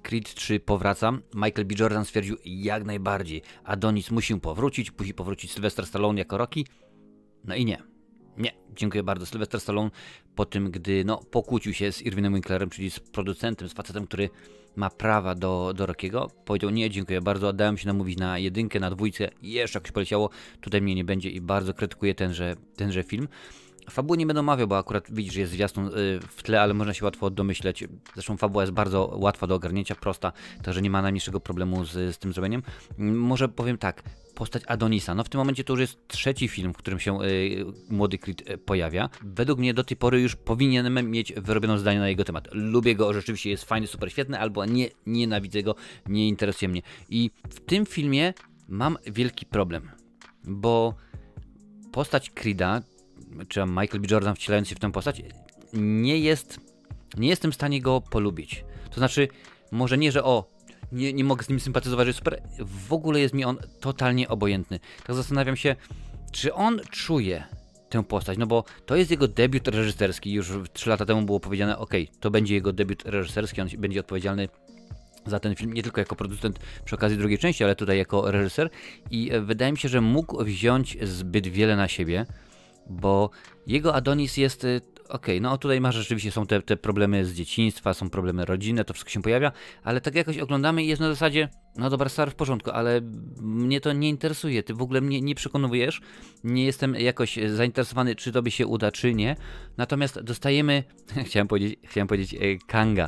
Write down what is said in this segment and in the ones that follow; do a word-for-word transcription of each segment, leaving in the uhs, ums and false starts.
Creed trzy powraca. Michael B. Jordan stwierdził jak najbardziej. Adonis musi powrócić, musi powrócić Sylvester Stallone jako Rocky. No i nie. Nie, dziękuję bardzo. Sylvester Stallone po tym, gdy no, pokłócił się z Irwinem Winklerem, czyli z producentem, z facetem, który ma prawa do, do Rockiego, powiedział nie, dziękuję bardzo, oddałem się namówić na jedynkę, na dwójce i jeszcze jakoś poleciało, tutaj mnie nie będzie i bardzo krytykuję tenże, tenże film. Fabuły nie będę omawiał, bo akurat widzisz, że jest zwiastun w tle, ale można się łatwo domyśleć. Zresztą fabuła jest bardzo łatwa do ogarnięcia, prosta, także nie ma najmniejszego problemu z, z tym zrobieniem. Może powiem tak, postać Adonisa. No w tym momencie to już jest trzeci film, w którym się y, młody Creed y, pojawia. Według mnie do tej pory już powinienem mieć wyrobioną zdanie na jego temat. Lubię go, rzeczywiście jest fajny, super świetny, albo nie, nienawidzę go, nie interesuje mnie. I w tym filmie mam wielki problem, bo postać Creeda, czy Michael B. Jordan wcielając się w tę postać, nie jest, nie jestem w stanie go polubić. To znaczy, może nie, że o, nie, nie mogę z nim sympatyzować, że super, w ogóle jest mi on totalnie obojętny. Tak zastanawiam się, czy on czuje tę postać, no bo to jest jego debiut reżyserski, już trzy lata temu było powiedziane, ok, to będzie jego debiut reżyserski, on będzie odpowiedzialny za ten film, nie tylko jako producent przy okazji drugiej części, ale tutaj jako reżyser i wydaje mi się, że mógł wziąć zbyt wiele na siebie, bo jego Adonis jest, okej, no tutaj masz rzeczywiście, są te, te problemy z dzieciństwa, są problemy rodzinne, to wszystko się pojawia, ale tak jakoś oglądamy i jest na zasadzie, no dobra, stary, w porządku, ale mnie to nie interesuje, ty w ogóle mnie nie przekonujesz, nie jestem jakoś zainteresowany, czy tobie się uda, czy nie, natomiast dostajemy, chciałem powiedzieć, chciałem powiedzieć e, Kanga,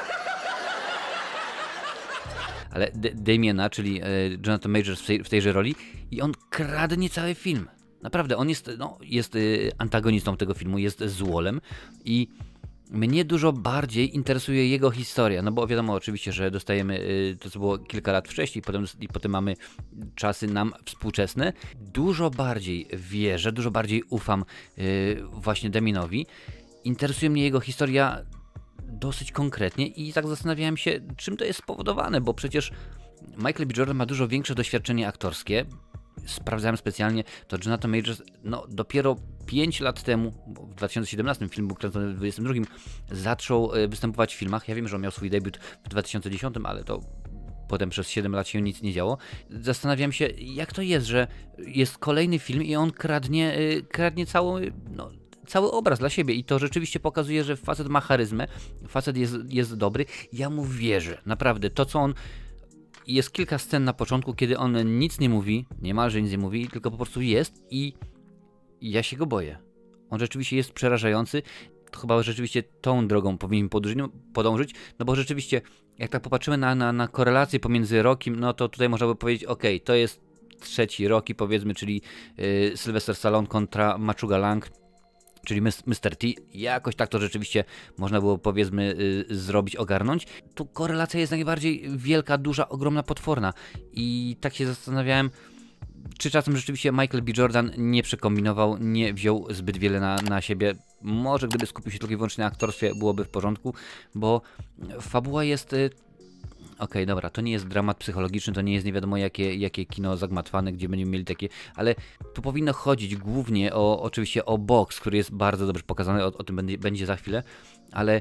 ale D Damiena, czyli e, Jonathan Majors w, tej, w tejże roli i on kradnie cały film. Naprawdę, on jest, no, jest y, antagonistą tego filmu, jest złolem i mnie dużo bardziej interesuje jego historia, no bo wiadomo oczywiście, że dostajemy y, to, co było kilka lat wcześniej, potem, i potem mamy czasy nam współczesne. Dużo bardziej wierzę, dużo bardziej ufam y, właśnie Damienowi. Interesuje mnie jego historia dosyć konkretnie i tak zastanawiałem się, czym to jest spowodowane, bo przecież Michael B. Jordan ma dużo większe doświadczenie aktorskie. Sprawdzałem specjalnie, to Jonathan Majors no, dopiero pięć lat temu, bo w dwa tysiące siedemnastym film był kręcony w dwudziestym drugim, zaczął występować w filmach. Ja wiem, że on miał swój debiut w dwa tysiące dziesiątym, ale to potem przez siedem lat się nic nie działo. Zastanawiam się, jak to jest, że jest kolejny film i on kradnie, kradnie cały, no, cały obraz dla siebie i to rzeczywiście pokazuje, że facet ma charyzmę, facet jest, jest dobry. Ja mu wierzę, naprawdę. To, co on... Jest kilka scen na początku, kiedy on nic nie mówi, niemalże nic nie mówi, tylko po prostu jest i ja się go boję. On rzeczywiście jest przerażający. To chyba rzeczywiście tą drogą powinien podążyć, no bo rzeczywiście, jak tak popatrzymy na, na, na korelację pomiędzy Rockim, no to tutaj można by powiedzieć, ok, to jest trzeci Rocky, powiedzmy, czyli yy, Sylvester Stallone kontra Machuga Lang, czyli mister T, jakoś tak to rzeczywiście można było, powiedzmy, yy, zrobić, ogarnąć. Tu korelacja jest najbardziej wielka, duża, ogromna, potworna. I tak się zastanawiałem, czy czasem rzeczywiście Michael B. Jordan nie przekombinował, nie wziął zbyt wiele na, na siebie. Może gdyby skupił się tylko i wyłącznie na aktorstwie, byłoby w porządku, bo fabuła jest... Yy, Okej, okay, dobra, to nie jest dramat psychologiczny, to nie jest nie wiadomo jakie, jakie kino zagmatwane, gdzie będziemy mieli takie, ale tu powinno chodzić głównie o, oczywiście o boks, który jest bardzo dobrze pokazany, o, o tym będzie, będzie za chwilę, ale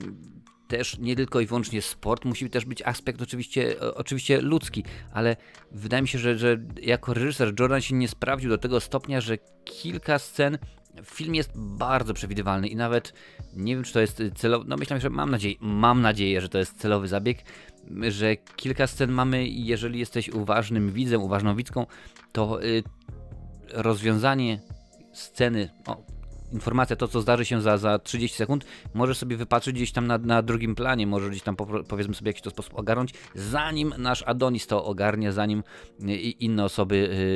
też nie tylko i wyłącznie sport, musi też być aspekt oczywiście, oczywiście ludzki, ale wydaje mi się, że, że jako reżyser Jordan się nie sprawdził do tego stopnia, że kilka scen, film jest bardzo przewidywalny i nawet nie wiem, czy to jest celowy, no myślę, że mam nadzieję, mam nadzieję, że to jest celowy zabieg, że kilka scen mamy i jeżeli jesteś uważnym widzem, uważną widzką, to y, rozwiązanie sceny, o, informacja, to co zdarzy się za, za trzydzieści sekund, możesz sobie wypatrzyć gdzieś tam na, na drugim planie, możesz gdzieś tam po, powiedzmy sobie w jakiś to sposób ogarnąć, zanim nasz Adonis to ogarnie, zanim y, inne osoby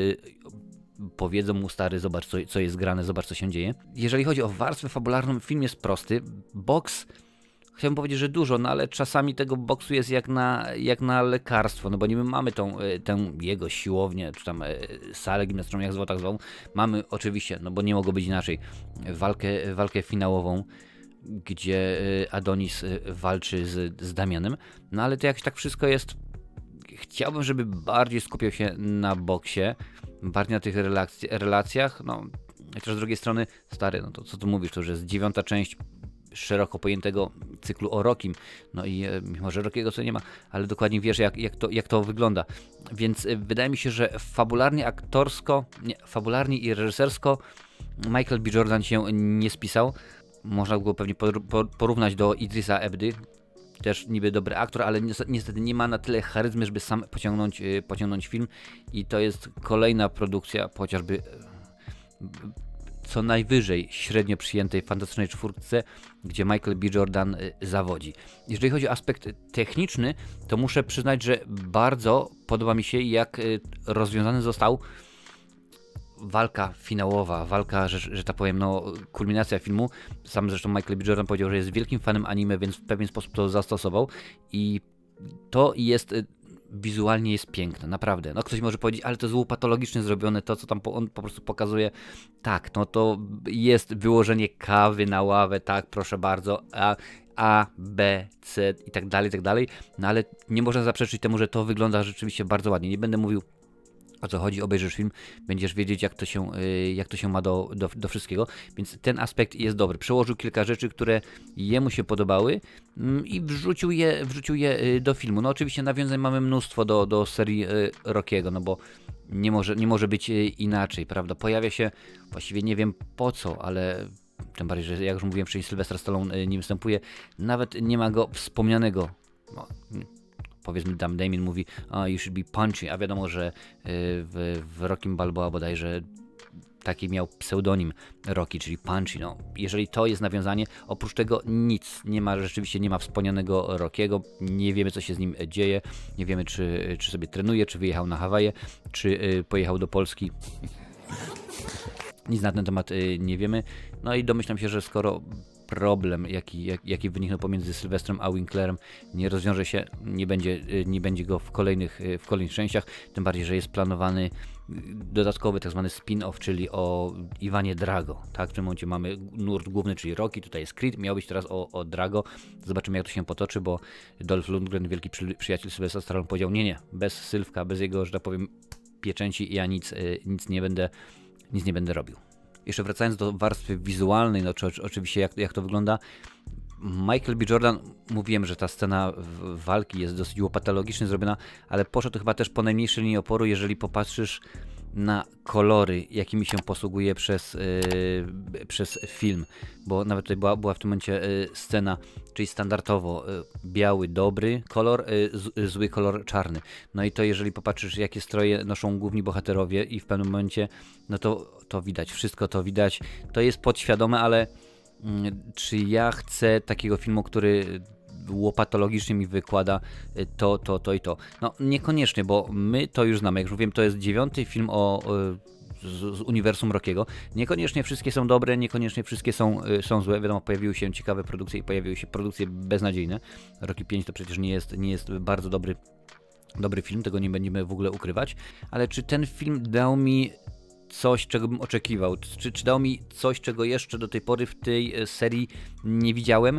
y, powiedzą mu, stary, zobacz co, co jest grane, zobacz co się dzieje. Jeżeli chodzi o warstwę fabularną, film jest prosty, boks, chciałbym powiedzieć, że dużo, no ale czasami tego boksu jest jak na, jak na lekarstwo, no bo niby mamy tą, tę jego siłownię, czy tam salę gimnastyczną, jak zwał, tak zwał. Mamy oczywiście, no bo nie mogło być inaczej, walkę, walkę finałową, gdzie Adonis walczy z, z Damianem, no ale to jakoś tak wszystko jest, chciałbym, żeby bardziej skupiał się na boksie, bardziej na tych relacji, relacjach, no chociaż z drugiej strony, stary, no to co tu mówisz, to już jest dziewiąta część, szeroko pojętego cyklu o Rockim. No i e, mimo, że Rockiego co nie ma, ale dokładnie wiesz, jak, jak, to, jak to wygląda. Więc e, wydaje mi się, że fabularnie, aktorsko, nie, fabularnie i reżysersko Michael B. Jordan się nie spisał. Można go pewnie porównać do Idrisa Elby. Też niby dobry aktor, ale niestety nie ma na tyle charyzmy, żeby sam pociągnąć, pociągnąć film. I to jest kolejna produkcja, chociażby co najwyżej średnio przyjętej Fantastycznej Czwórce, gdzie Michael B. Jordan zawodzi. Jeżeli chodzi o aspekt techniczny, to muszę przyznać, że bardzo podoba mi się, jak rozwiązany został walka finałowa, walka, że, że tak powiem, no, kulminacja filmu. Sam zresztą Michael B. Jordan powiedział, że jest wielkim fanem anime, więc w pewien sposób to zastosował i to jest, wizualnie jest piękne, naprawdę. No ktoś może powiedzieć, ale to jest patologicznie zrobione, to co tam po, on po prostu pokazuje. Tak, no to jest wyłożenie kawy na ławę, tak, proszę bardzo, a A, B, C i tak dalej, i tak dalej, no ale nie można zaprzeczyć temu, że to wygląda rzeczywiście bardzo ładnie. Nie będę mówił, o co chodzi, obejrzysz film, będziesz wiedzieć, jak to się, jak to się ma do, do, do wszystkiego, więc ten aspekt jest dobry. Przełożył kilka rzeczy, które jemu się podobały i wrzucił je, wrzucił je do filmu. No oczywiście nawiązań mamy mnóstwo do, do serii Rockiego, no bo nie może, nie może być inaczej, prawda? Pojawia się, właściwie nie wiem po co, ale tym bardziej, że jak już mówiłem wcześniej, Sylwester Stallone nie występuje, nawet nie ma go wspomnianego. No, powiedzmy, tam Damien mówi, oh, you should be punchy, a wiadomo, że w, w Rockim Balboa bodajże taki miał pseudonim Rocky, czyli Punchy. No, jeżeli to jest nawiązanie, oprócz tego nic, nie ma, rzeczywiście nie ma wspomnianego Rockiego, nie wiemy, co się z nim dzieje, nie wiemy, czy, czy sobie trenuje, czy wyjechał na Hawaje, czy y, pojechał do Polski. Nic na ten temat y, nie wiemy. No i domyślam się, że skoro problem, jaki, jak, jaki wyniknął pomiędzy Sylwestrem a Winklerem, nie rozwiąże się, nie będzie, nie będzie go w kolejnych, w kolejnych częściach, tym bardziej, że jest planowany dodatkowy tak zwany spin-off, czyli o Iwanie Drago, tak? W tym momencie mamy nurt główny, czyli Rocky, tutaj jest Creed, miał być teraz o, o Drago, zobaczymy, jak to się potoczy, bo Dolph Lundgren, wielki przy, przyjaciel Sylwestra Stallone, powiedział, nie, nie, bez Sylwka, bez jego, że tak powiem, pieczęci ja nic, nic nie będę, nic nie będę robił. Jeszcze wracając do warstwy wizualnej, no czy, oczywiście jak, jak to wygląda, Michael B. Jordan, mówiłem, że ta scena walki jest dosyć łopatologicznie zrobiona, ale poszedł chyba też po najmniejszej linii oporu, jeżeli popatrzysz na kolory, jakimi się posługuje przez, yy, przez film, bo nawet tutaj była, była w tym momencie yy, scena, czyli standardowo yy, biały, dobry kolor, yy, z, zły kolor, czarny. No i to jeżeli popatrzysz, jakie stroje noszą główni bohaterowie i w pewnym momencie, no to, to widać, wszystko to widać, to jest podświadome, ale yy, czy ja chcę takiego filmu, który łopatologicznie mi wykłada to, to, to i to. No niekoniecznie, bo my to już znamy. Jak już mówiłem, to jest dziewiąty film o, z, z uniwersum Rockiego. Niekoniecznie wszystkie są dobre, niekoniecznie wszystkie są, są złe. Wiadomo, pojawiły się ciekawe produkcje i pojawiły się produkcje beznadziejne. Rocky pięć to przecież nie jest, nie jest bardzo dobry, dobry film, tego nie będziemy w ogóle ukrywać. Ale czy ten film dał mi coś, czego bym oczekiwał? Czy, czy dał mi coś, czego jeszcze do tej pory w tej serii nie widziałem?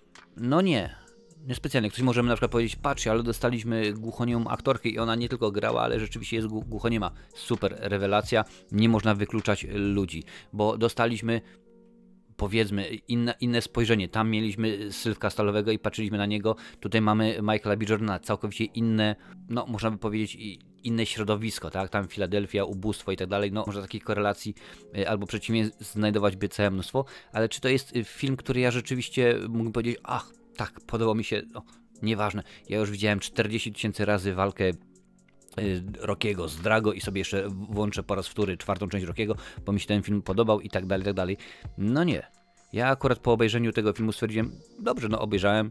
No nie. Niespecjalnie. Ktoś możemy na przykład powiedzieć, patrz, ale dostaliśmy głuchoniemą aktorkę i ona nie tylko grała, ale rzeczywiście jest głuchoniema. Super rewelacja, nie można wykluczać ludzi, bo dostaliśmy, powiedzmy, inne, inne spojrzenie. Tam mieliśmy Sylwka Stallowego i patrzyliśmy na niego, tutaj mamy Michaela B. Jordana, całkowicie inne, no można by powiedzieć, inne środowisko, tak? Tam Filadelfia, ubóstwo i tak dalej, no można takich korelacji albo przeciwnie znajdować by całe mnóstwo, ale czy to jest film, który ja rzeczywiście mógłbym powiedzieć, ach, tak, podobał mi się, no, nieważne, ja już widziałem czterdzieści tysięcy razy walkę y, Rockiego z Drago i sobie jeszcze włączę po raz wtóry czwartą część Rockiego, bo mi się ten film podobał i tak dalej, i tak dalej. No nie, ja akurat po obejrzeniu tego filmu stwierdziłem, dobrze, no obejrzałem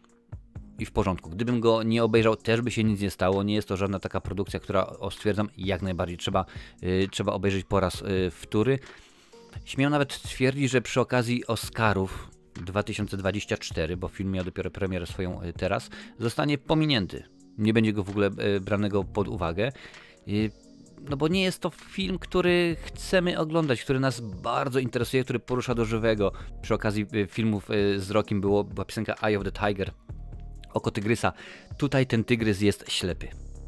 i w porządku. Gdybym go nie obejrzał, też by się nic nie stało, nie jest to żadna taka produkcja, która, o, stwierdzam, jak najbardziej trzeba, y, trzeba obejrzeć po raz y, wtóry. Śmiem nawet twierdzić, że przy okazji Oscarów dwa tysiące dwudziestego czwartego, bo film miał dopiero premierę swoją teraz, zostanie pominięty. Nie będzie go w ogóle branego pod uwagę. No bo nie jest to film, który chcemy oglądać, który nas bardzo interesuje, który porusza do żywego. Przy okazji filmów z Rockiem było, była piosenka Eye of the Tiger, Oko Tygrysa. Tutaj ten tygrys jest ślepy.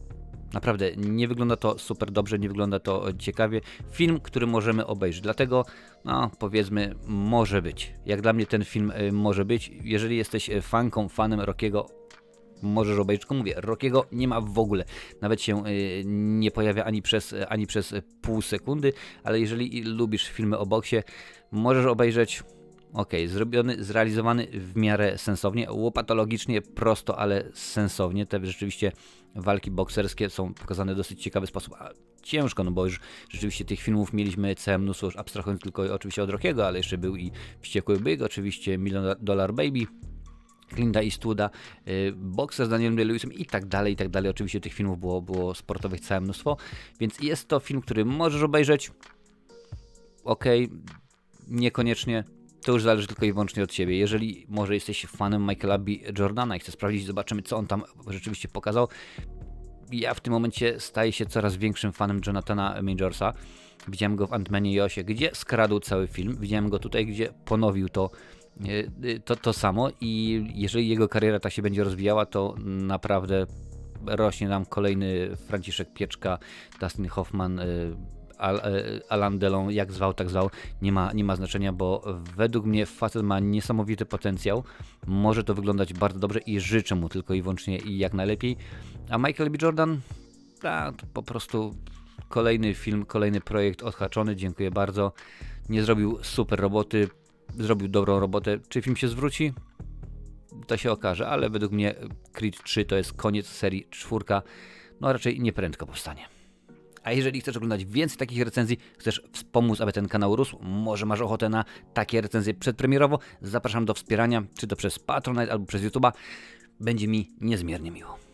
Naprawdę, nie wygląda to super dobrze, nie wygląda to ciekawie. Film, który możemy obejrzeć, dlatego, no powiedzmy, może być. Jak dla mnie ten film y, może być. Jeżeli jesteś fanką, fanem Rockiego, możesz obejrzeć. Tylko mówię, Rockiego nie ma w ogóle. Nawet się y, nie pojawia ani przez, ani przez pół sekundy, ale jeżeli lubisz filmy o boksie, możesz obejrzeć. Ok, zrobiony, zrealizowany w miarę sensownie, łopatologicznie, prosto, ale sensownie. Te rzeczywiście walki bokserskie są pokazane w dosyć ciekawy sposób, a ciężko, no bo już rzeczywiście tych filmów mieliśmy całe mnóstwo, już abstrahując tylko oczywiście od Rockiego, ale jeszcze był i Wściekły Byk, oczywiście Million Dollar Baby, Clint'a Eastwooda, y, Boxer z Danielem Day-Lewisem i tak dalej, i tak dalej. Oczywiście tych filmów było, było sportowych całe mnóstwo, więc jest to film, który możesz obejrzeć. Ok, niekoniecznie. To już zależy tylko i wyłącznie od Ciebie. Jeżeli może jesteś fanem Michaela B. Jordana i chcesz sprawdzić, zobaczymy, co on tam rzeczywiście pokazał. Ja w tym momencie staję się coraz większym fanem Jonathana Majorsa. Widziałem go w Ant-Manie i Osie, gdzie skradł cały film. Widziałem go tutaj, gdzie ponowił to, to, to samo i jeżeli jego kariera tak się będzie rozwijała, to naprawdę rośnie nam kolejny Franciszek Pieczka, Dustin Hoffman, Alain Delon, jak zwał, tak zwał, nie ma, nie ma znaczenia, bo według mnie facet ma niesamowity potencjał, może to wyglądać bardzo dobrze i życzę mu tylko i wyłącznie i jak najlepiej, a Michael B. Jordan, ta, to po prostu kolejny film, kolejny projekt odhaczony, dziękuję bardzo, nie zrobił super roboty, zrobił dobrą robotę, czy film się zwróci? To się okaże, ale według mnie Creed trzy to jest koniec serii, czwórka, no raczej nieprędko powstanie. A jeżeli chcesz oglądać więcej takich recenzji, chcesz wspomóc, aby ten kanał rósł, może masz ochotę na takie recenzje przedpremierowo, zapraszam do wspierania, czy to przez Patronite albo przez YouTube'a. Będzie mi niezmiernie miło.